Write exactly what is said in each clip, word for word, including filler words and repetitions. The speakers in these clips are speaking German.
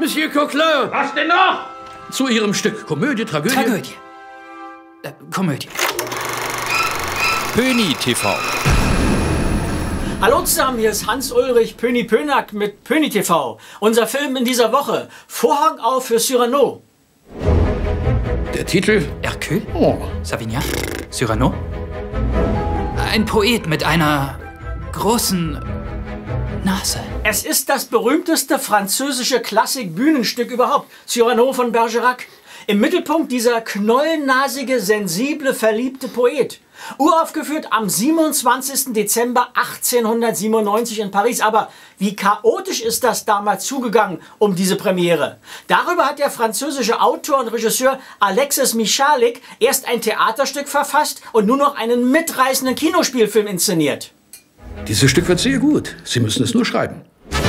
Monsieur Coquelin! Was denn noch? Zu Ihrem Stück. Komödie, Tragödie? Tragödie. Äh, Komödie. Pöni T V. Hallo zusammen, hier ist Hans-Ulrich Pöni Pönack mit Pöni T V. Unser Film in dieser Woche. Vorhang auf für Cyrano. Der Titel? Hercule? Oh. Savignac? Cyrano? Ein Poet mit einer großen Nase. Es ist das berühmteste französische Klassik-Bühnenstück überhaupt. Cyrano von Bergerac. Im Mittelpunkt dieser knollennasige, sensible, verliebte Poet. Uraufgeführt am siebenundzwanzigsten Dezember achtzehnhundertsiebenundneunzig in Paris. Aber wie chaotisch ist das damals zugegangen um diese Premiere? Darüber hat der französische Autor und Regisseur Alexis Michalik erst ein Theaterstück verfasst und nun noch einen mitreißenden Kinospielfilm inszeniert. Dieses Stück wird sehr gut. Sie müssen es nur schreiben.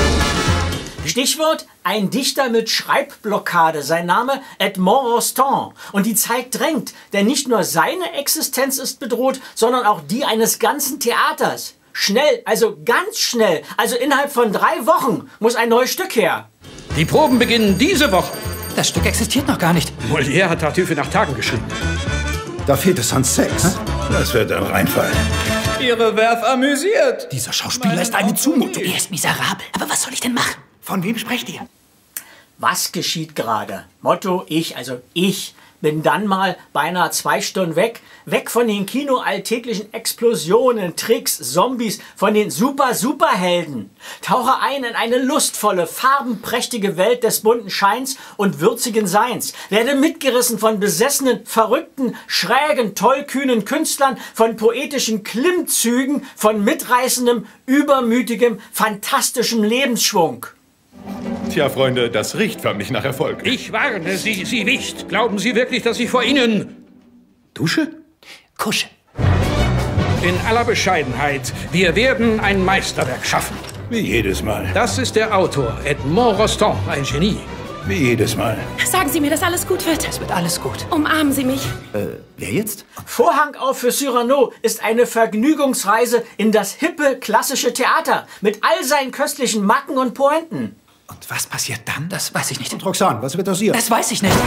Stichwort: ein Dichter mit Schreibblockade. Sein Name Edmond Rostand. Und die Zeit drängt, denn nicht nur seine Existenz ist bedroht, sondern auch die eines ganzen Theaters. Schnell, also ganz schnell, also innerhalb von drei Wochen muss ein neues Stück her. Die Proben beginnen diese Woche. Das Stück existiert noch gar nicht. Molière hat Tartuffe nach Tagen geschrieben. Da fehlt es an Sex. Hä? Das wird ein Reinfall. Ihre Werf amüsiert. Dieser Schauspieler ist eine Zumutung. Er ist miserabel. Aber was soll ich denn machen? Von wem sprecht ihr? Was geschieht gerade? Motto: ich, also ich, bin dann mal beinahe zwei Stunden weg. Weg von den kinoalltäglichen Explosionen, Tricks, Zombies, von den Super-Superhelden. Tauche ein in eine lustvolle, farbenprächtige Welt des bunten Scheins und würzigen Seins. Werde mitgerissen von besessenen, verrückten, schrägen, tollkühnen Künstlern, von poetischen Klimmzügen, von mitreißendem, übermütigem, fantastischem Lebensschwung. Tja, Freunde, das riecht förmlich nach Erfolg. Ich warne Sie, Sie Wicht. Glauben Sie wirklich, dass ich vor Ihnen... Dusche? Kusche. In aller Bescheidenheit, wir werden ein Meisterwerk schaffen. Wie jedes Mal. Das ist der Autor, Edmond Rostand, ein Genie. Wie jedes Mal. Sagen Sie mir, dass alles gut wird. Es wird alles gut. Umarmen Sie mich. Äh, wer jetzt? Vorhang auf für Cyrano ist eine Vergnügungsreise in das hippe, klassische Theater mit all seinen köstlichen Macken und Pointen. Und was passiert dann? Das weiß ich nicht. Und Roxane, was wird aus ihr? Das weiß ich nicht.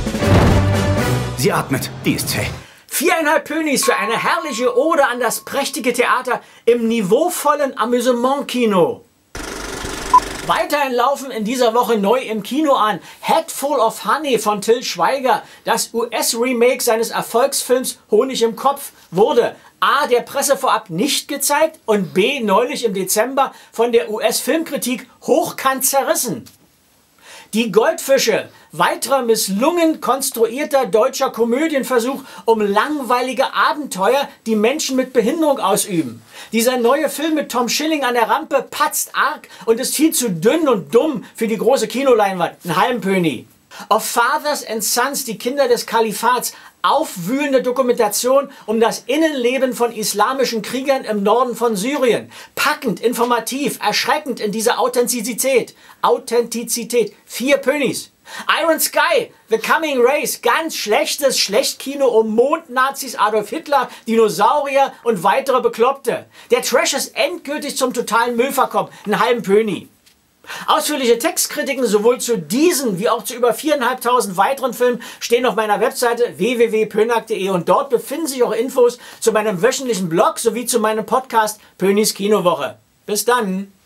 Sie atmet. Die ist zäh. Viereinhalb Pönis für eine herrliche Ode an das prächtige Theater im niveauvollen Amüsement-Kino. Weiterhin laufen in dieser Woche neu im Kino an Head Full of Honey von Til Schweiger. Das U S-Remake seines Erfolgsfilms Honig im Kopf wurde A. der Presse vorab nicht gezeigt und B. neulich im Dezember von der U S-Filmkritik hochkant zerrissen. Die Goldfische, weiterer misslungen konstruierter deutscher Komödienversuch um langweilige Abenteuer, die Menschen mit Behinderung ausüben. Dieser neue Film mit Tom Schilling an der Rampe patzt arg und ist viel zu dünn und dumm für die große Kinoleinwand. Ein halben Pöni. Of Fathers and Sons, die Kinder des Kalifats, aufwühlende Dokumentation um das Innenleben von islamischen Kriegern im Norden von Syrien. Packend, informativ, erschreckend in dieser Authentizität. Authentizität. Vier Pönis. Iron Sky, The Coming Race, ganz schlechtes Schlechtkino um Mondnazis, Adolf Hitler, Dinosaurier und weitere Bekloppte. Der Trash ist endgültig zum totalen Müll verkommen. Einen halben Pöni. Ausführliche Textkritiken sowohl zu diesen wie auch zu über viertausendfünfhundert weiteren Filmen stehen auf meiner Webseite w w w punkt pönack punkt de und dort befinden sich auch Infos zu meinem wöchentlichen Blog sowie zu meinem Podcast Pönis Kinowoche. Bis dann!